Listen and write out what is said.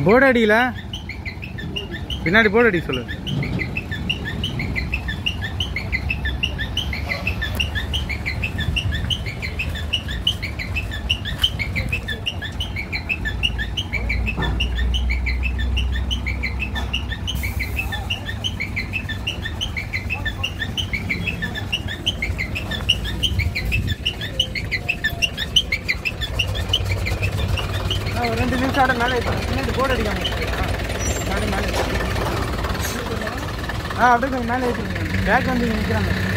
Board அடிக்கல, பின்னாடி board அடிக்க சொல்லு. ஒரு 2 நிமிஷம் மேலே பின்னாடி போர்டு அடிக்காம மேலே அப்படியே கொஞ்சம் மேலே ஏற்றிருங்க. பேக் வந்து நிற்கிறாங்க.